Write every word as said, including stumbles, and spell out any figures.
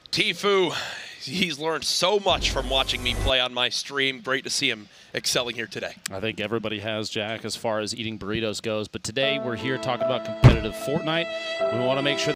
Tfue, he's learned so much from watching me play on my stream. Great to see him excelling here today. I think everybody has, Jack, as far as eating burritos goes. But today we're here talking about competitive Fortnite. We want to make sure